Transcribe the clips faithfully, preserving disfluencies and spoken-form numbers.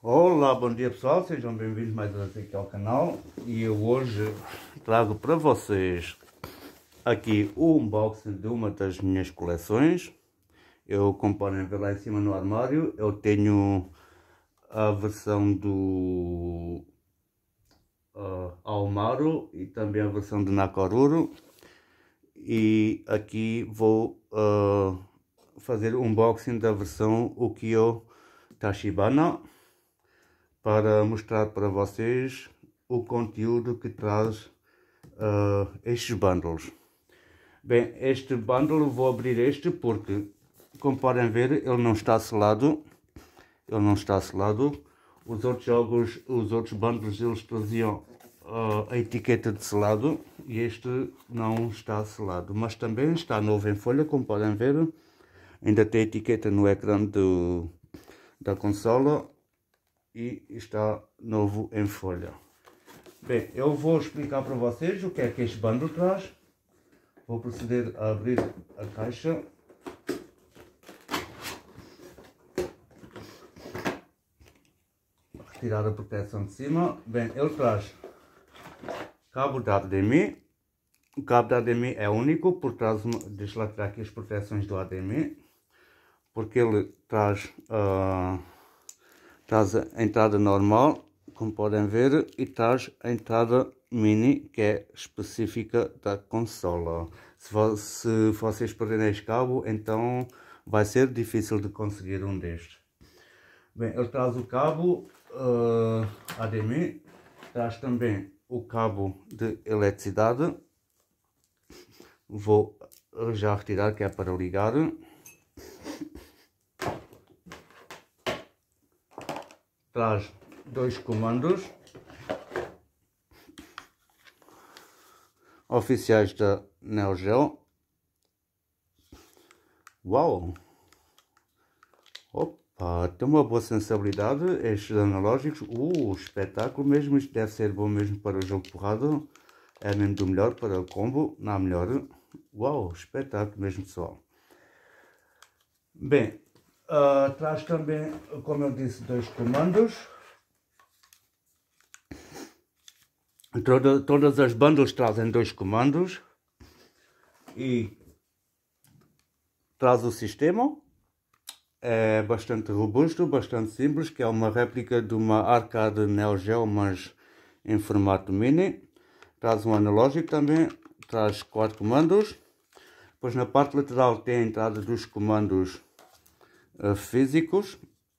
Olá, bom dia pessoal, sejam bem-vindos mais uma vez aqui ao canal. E eu hoje trago para vocês aqui o unboxing de uma das minhas coleções. Eu, como podem ver lá em cima no armário, eu tenho a versão do uh, Aomaru e também a versão de Nakoruru. E aqui vou uh, fazer o unboxing da versão Ukiyo Tachibana, para mostrar para vocês o conteúdo que traz uh, estes bundles. Bem, este bundle, vou abrir este porque, como podem ver, ele não está selado. Ele não está selado. Os outros jogos, os outros bundles, eles traziam uh, a etiqueta de selado e este não está selado. Mas também está novo em folha, como podem ver. Ainda tem a etiqueta no ecrã do, da consola. E está novo em folha. Bem, eu vou explicar para vocês o que é que este bundle traz. Vou proceder a abrir a caixa. Retirar a proteção de cima. Bem, ele traz cabo de H D M I. O cabo de H D M I é único, porque traz uma... Deixa lá tirar aqui as proteções do H D M I. Porque ele traz... Uh... Traz a entrada normal, como podem ver, e traz a entrada mini, que é específica da consola. Se, se vocês perderem este cabo, então vai ser difícil de conseguir um destes. Bem, ele traz o cabo uh, H D M I, traz também o cabo de eletricidade. Vou já retirar, que é para ligar. Traz dois comandos oficiais da Neo Geo. Uau! Opa, tem uma boa sensibilidade estes analógicos. Uh, espetáculo mesmo, isto deve ser bom mesmo para o jogo de porrada. É mesmo do melhor para o combo, não há melhor. Uau, espetáculo mesmo, pessoal. Bem, Uh, traz também, como eu disse, dois comandos. Toda, todas as bundles trazem dois comandos. E traz o sistema. É bastante robusto, bastante simples, que é uma réplica de uma arcade Neo Geo, mas em formato mini. Traz um analógico também. Traz quatro comandos. Depois na parte lateral tem a entrada dos comandos físicos,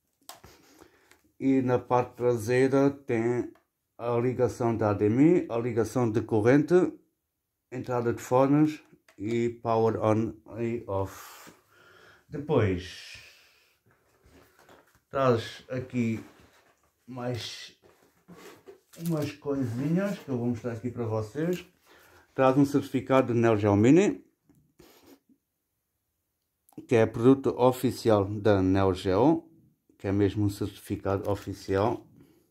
e na parte traseira tem a ligação da H D M I, a ligação de corrente, entrada de fones e power on e off. Depois traz aqui mais umas coisinhas que eu vou mostrar aqui para vocês. Traz um certificado de Neo Geo Mini, que é produto oficial da Neo Geo, que é mesmo um certificado oficial.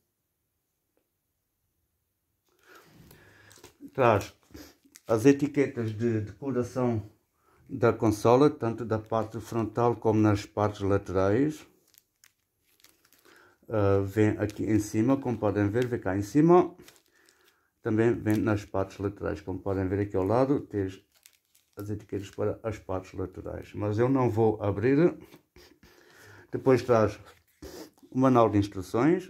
Traz as etiquetas de decoração da consola, tanto da parte frontal como nas partes laterais. Uh, vem aqui em cima, como podem ver, vem cá em cima. Também vem nas partes laterais, como podem ver aqui ao lado, tem as etiquetas para as partes laterais, mas eu não vou abrir. Depois traz o manual de instruções,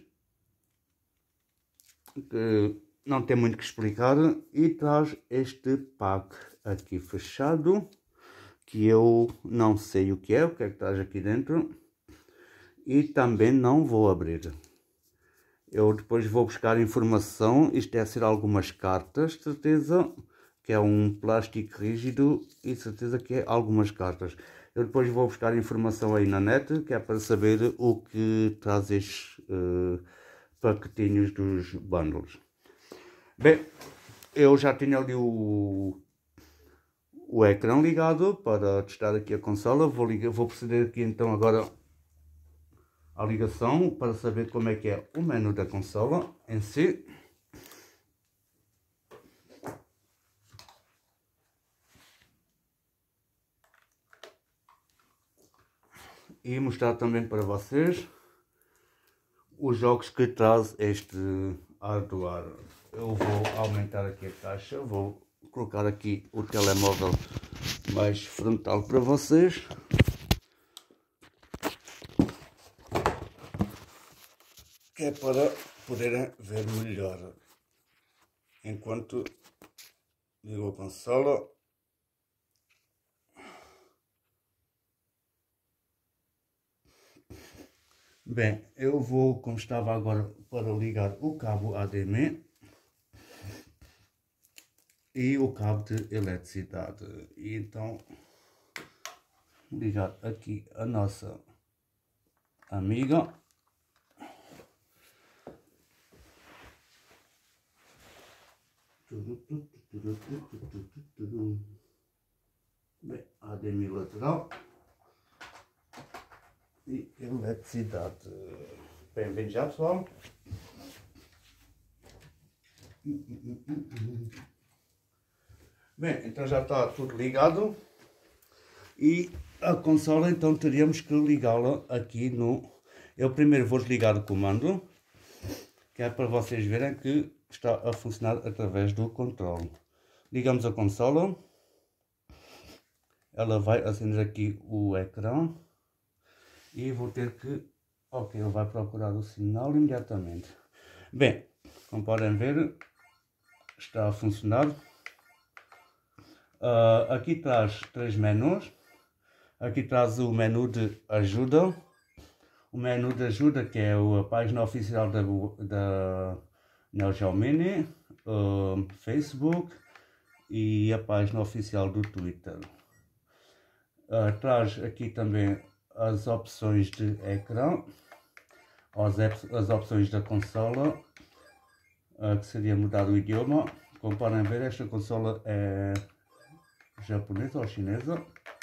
que não tem muito que explicar, e traz este pack aqui fechado, que eu não sei o que é, o que é que traz aqui dentro, e também não vou abrir. Eu depois vou buscar informação. Isto deve ser algumas cartas, certeza, que é um plástico rígido, e certeza que é algumas cartas. Eu depois vou buscar informação aí na net, que é para saber o que traz estes uh, pacotinhos dos bundles. Bem, eu já tinha ali o, o ecrã ligado para testar aqui a consola. Vou, ligar, vou proceder aqui então agora à ligação para saber como é que é o menu da consola em si. E mostrar também para vocês os jogos que traz este hardware. Eu vou aumentar aqui a caixa, vou colocar aqui o telemóvel mais frontal para vocês. Que é para poderem ver melhor. Enquanto ligo a consola. Bem, eu vou, como estava agora, para ligar o cabo H D M I e o cabo de eletricidade. E então, ligar aqui a nossa amiga. Bem, H D M I lateral e eletricidade. Bem-vindo já, pessoal. Bem, então já está tudo ligado e a consola então teríamos que ligá-la aqui no... Eu primeiro vou desligar o comando, que é para vocês verem que está a funcionar através do controle. Ligamos a consola, ela vai acender aqui o ecrã e vou ter que... Ok, ele vai procurar o sinal imediatamente. Bem, como podem ver, está a funcionar. Uh, aqui traz três menus. Aqui traz o menu de ajuda. O menu de ajuda, que é a página oficial da, da Neo Geo Mini, uh, Facebook e a página oficial do Twitter. Uh, traz aqui também as opções de ecrã, as, as opções da consola, uh, que seria mudar o idioma. Como podem ver, esta consola é japonesa ou chinesa.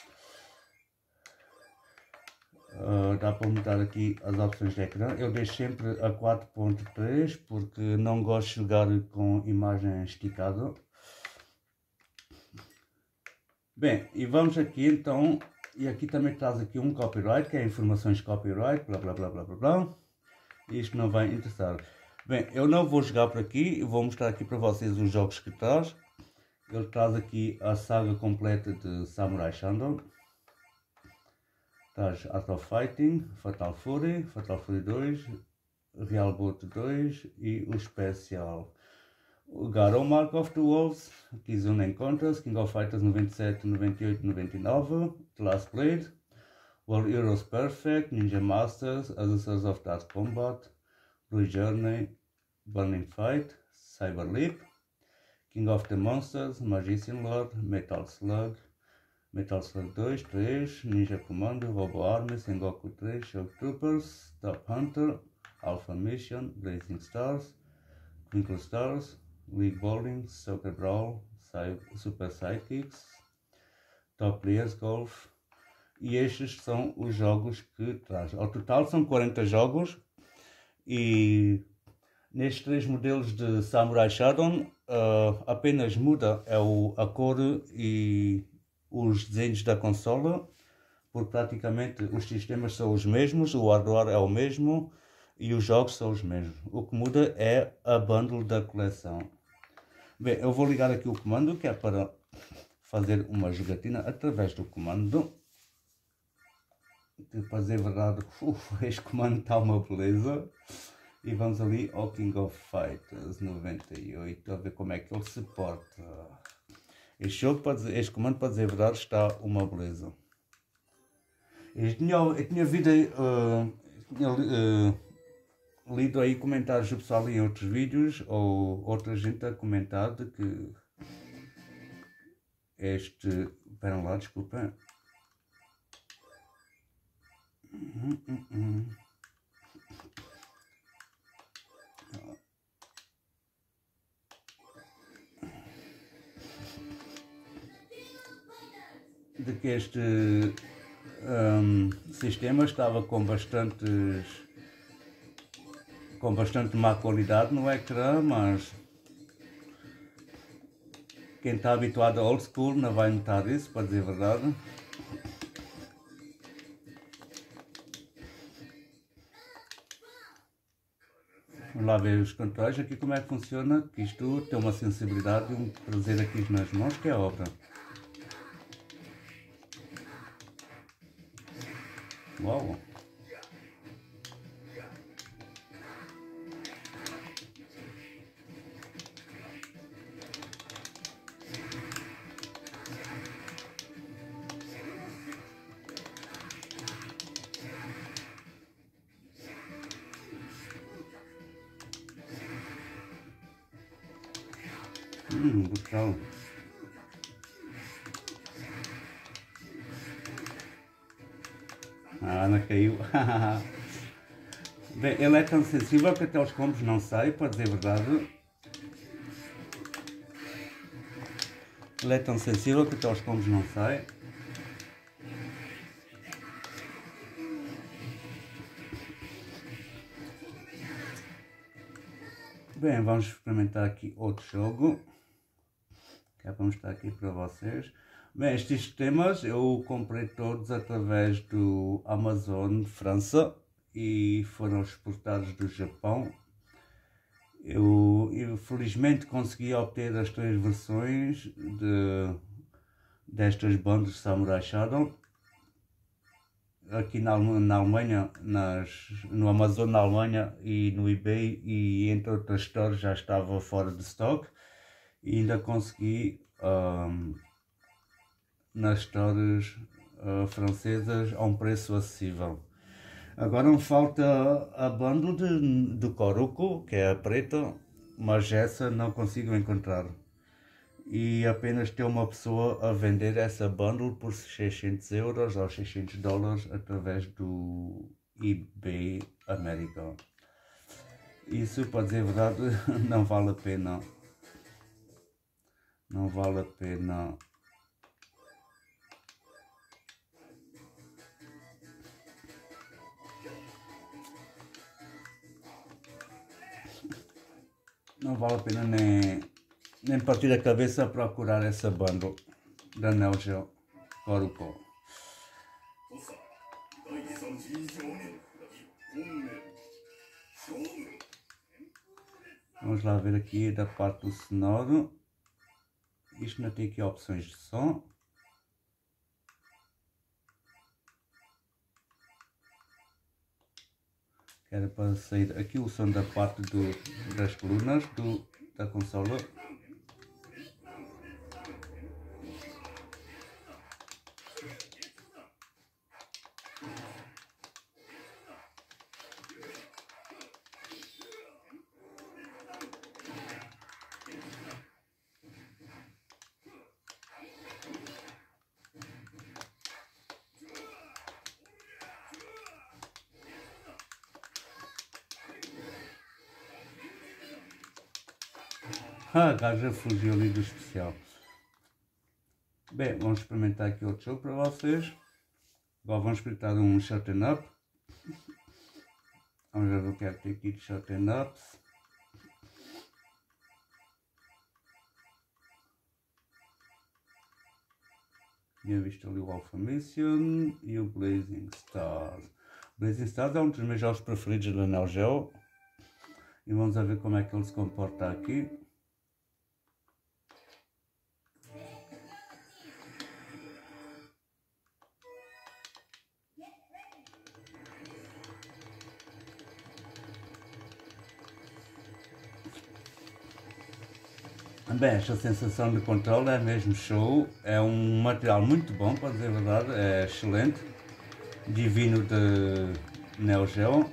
Uh, dá para mudar aqui as opções de ecrã. Eu deixo sempre a quatro ponto três porque não gosto de jogar com imagem esticada. Bem, e vamos aqui então, e aqui também traz aqui um copyright, que é informações de copyright, blá blá blá blá blá blá. Isto não vai interessar. Bem, eu não vou jogar por aqui, eu vou mostrar aqui para vocês os jogos que traz. Ele traz aqui a saga completa de Samurai Shodown. Traz Art of Fighting, Fatal Fury, Fatal Fury dois, Real Boot dois e o especial. O Garou Mark of the Wolves, Kizuna Encounters, King of Fighters noventa e sete, noventa e oito, noventa e nove, The Last Blade, World Heroes Perfect, Ninja Masters, Assassins of Dark Combat, Blue Journey, Burning Fight, Cyber Leap, King of the Monsters, Magician Lord, Metal Slug, Metal Slug dois, três, Ninja Commando, Robo Army, Sengoku três, Shock Troopers, Top Hunter, Alpha Mission, Blazing Stars, Twinkle Stars, League Bowling, Soccer Brawl, Super Sidekicks, Top Players Golf, e estes são os jogos que traz. Ao total são quarenta jogos e nestes três modelos de Samurai Shodown uh, apenas muda é o, a cor e os desenhos da consola, porque praticamente os sistemas são os mesmos, o hardware é o mesmo e os jogos são os mesmos. O que muda é a bundle da coleção. Bem, eu vou ligar aqui o comando, que é para fazer uma jogatina através do comando. De fazer verdade, uf, este comando está uma beleza. E vamos ali ao King of Fighters noventa e oito, a ver como é que ele se porta. Este jogo, para dizer, este comando, para dizer verdade, está uma beleza. Eu tinha, eu tinha, vida, uh, tinha uh, lido aí comentários do pessoal em outros vídeos, ou outra gente a comentar de que este... Esperam lá, desculpem. Hum, hum, hum. De que este um, sistema estava com bastantes com bastante má qualidade no ecrã, mas quem está habituado a old school não vai notar isso, para dizer a verdade. Vamos lá ver os controles aqui como é que funciona, que isto tem uma sensibilidade e um prazer aqui nas mãos que é obra. Uau! Hum, brutal. A Ana caiu. Bem, ele é tão sensível que até os combos não saem, para dizer a verdade. Ele é tão sensível que até os combos não saem. Bem, vamos experimentar aqui outro jogo, que é para mostrar aqui para vocês. Bem, estes sistemas eu comprei todos através do Amazon de França e foram exportados do Japão. Eu, eu felizmente consegui obter as três versões de, destas bandas de Samurai Shodown. Aqui na, na Alemanha, nas, no Amazon na Alemanha e no eBay e entre outras stores já estava fora de stock e ainda consegui um, nas stores uh, francesas a um preço acessível. Agora me falta a bundle de, de Koruko, que é a preta, mas essa não consigo encontrar. E apenas ter uma pessoa a vender essa bundle por seiscentos euros ou seiscentos dólares através do eBay América. Isso, para dizer a verdade, não vale a pena. Não vale a pena. Não vale a pena nem, nem partir a cabeça a procurar essa bundle da Neo Geo Koruko. Vamos lá ver aqui da parte do sonoro. Isto não tem aqui opções de som. Era para sair aqui o som da parte do, das colunas do, da consola. Ah, a gaja fugiu ali do especial. Bem, vamos experimentar aqui outro jogo para vocês. Agora vamos experimentar um Shutting Up. Vamos ver o que é que tem aqui de Shutting Ups. Tinha visto ali o Alpha Mission e o Blazing Stars. Blazing Stars é um dos meus jogos preferidos da Neo Geo. E vamos ver como é que ele se comporta aqui. Bem, esta sensação de controle é mesmo show, é um material muito bom, para dizer a verdade, é excelente, divino de Neo Geo.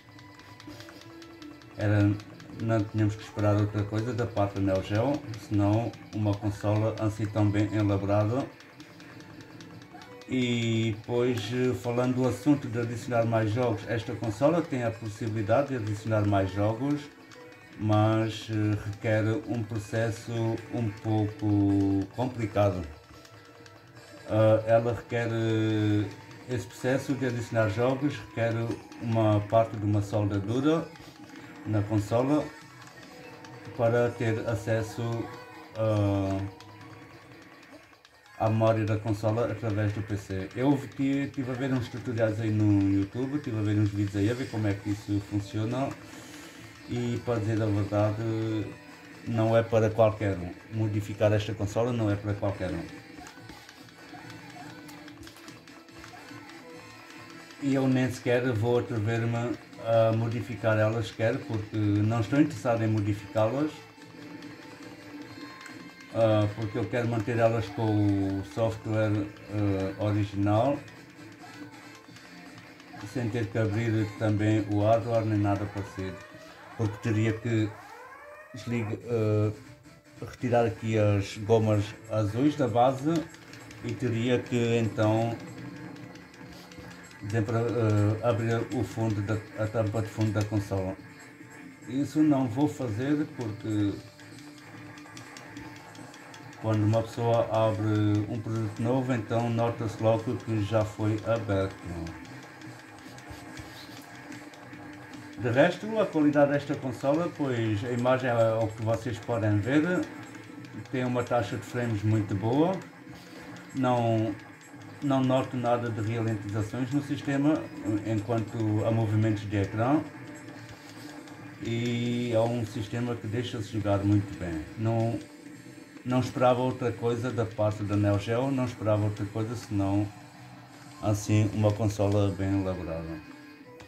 Era, não tínhamos que esperar outra coisa da parte da Neo Geo, senão uma consola assim tão bem elaborada. E depois, falando do assunto de adicionar mais jogos, esta consola tem a possibilidade de adicionar mais jogos, mas requer um processo um pouco complicado. Uh, ela requer, esse processo de adicionar jogos requer uma parte de uma soldadura na consola para ter acesso uh, à memória da consola através do P C. Eu estive a ver uns tutoriais aí no YouTube, estive a ver uns vídeos aí a ver como é que isso funciona. e, para dizer a verdade, não é para qualquer um. Modificar esta consola não é para qualquer um. E eu nem sequer vou atrever-me a modificar elas sequer, porque não estou interessado em modificá-las, uh, porque eu quero manter elas com o software uh, original, sem ter que abrir também o hardware nem nada parecido, porque teria que desligar, uh, retirar aqui as gomas azuis da base e teria que então sempre, uh, abrir o fundo da, a tampa de fundo da consola. Isso não vou fazer porque quando uma pessoa abre um produto novo, então nota-se logo que já foi aberto. De resto, a qualidade desta consola, pois a imagem é o que vocês podem ver, tem uma taxa de frames muito boa, não, não noto nada de ralentizações no sistema enquanto a movimentos de ecrã, e é um sistema que deixa-se jogar muito bem. Não, não esperava outra coisa da parte da Neo Geo, não esperava outra coisa senão assim uma consola bem elaborada.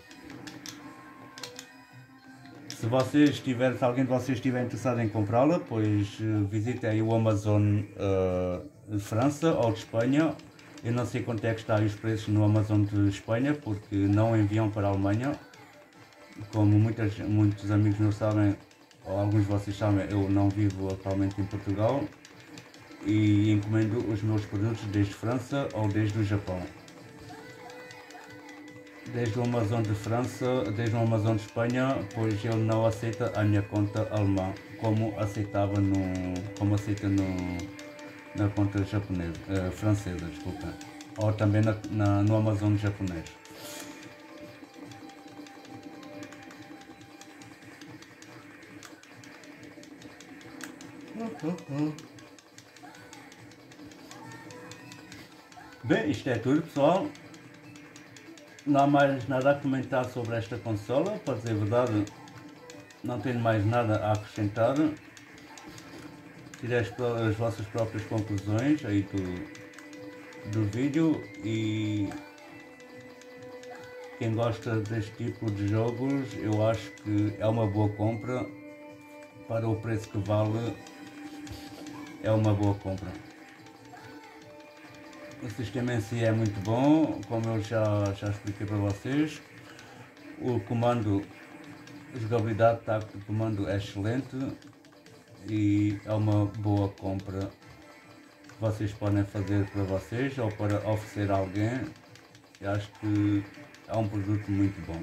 Se vocês tiverem, se alguém de vocês estiver interessado em comprá-la, pois visitem aí o Amazon uh, de França ou de Espanha. Eu não sei quanto é que está aí os preços no Amazon de Espanha, porque não enviam para a Alemanha. Como muitas, muitos amigos meus sabem, ou alguns de vocês sabem, eu não vivo atualmente em Portugal e encomendo os meus produtos desde França ou desde o Japão. Desde o Amazon de França, desde o Amazon de Espanha, pois ele não aceita a minha conta alemã, como aceitava no, como aceita no, na conta japonesa, uh, francesa, desculpa, ou também na, na, no Amazon japonês. Bem, isto é tudo, pessoal. Não há mais nada a comentar sobre esta consola, para dizer a verdade, não tenho mais nada a acrescentar. Tirei as, as vossas próprias conclusões aí do, do vídeo, e quem gosta deste tipo de jogos, eu acho que é uma boa compra. Para o preço que vale, é uma boa compra. O sistema em si é muito bom, como eu já, já expliquei para vocês. O comando, a jogabilidade tática do comando é excelente e é uma boa compra que vocês podem fazer para vocês ou para oferecer a alguém. Eu acho que é um produto muito bom.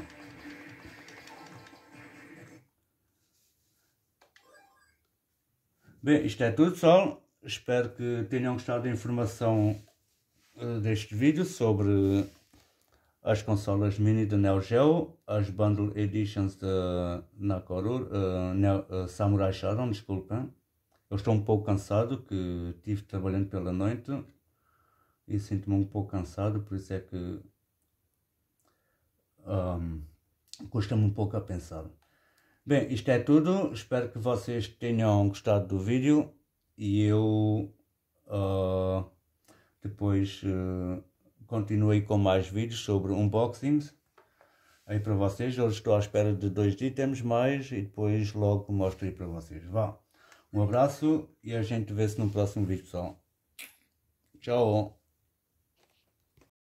Bem, isto é tudo, pessoal. Espero que tenham gostado da informação deste vídeo sobre as consolas mini da Neo Geo, as Bundle Editions da Nakorur, uh, Neo, uh, Samurai Shodown, desculpem. Eu estou um pouco cansado, que estive trabalhando pela noite e sinto-me um pouco cansado, por isso é que um, custa-me um pouco a pensar. Bem, isto é tudo. Espero que vocês tenham gostado do vídeo e eu uh, depois uh, continuei com mais vídeos sobre unboxings aí para vocês. Hoje estou à espera de dois itens mais e depois logo mostro aí para vocês. Vá, um abraço e a gente vê-se no próximo vídeo, pessoal. Tchau.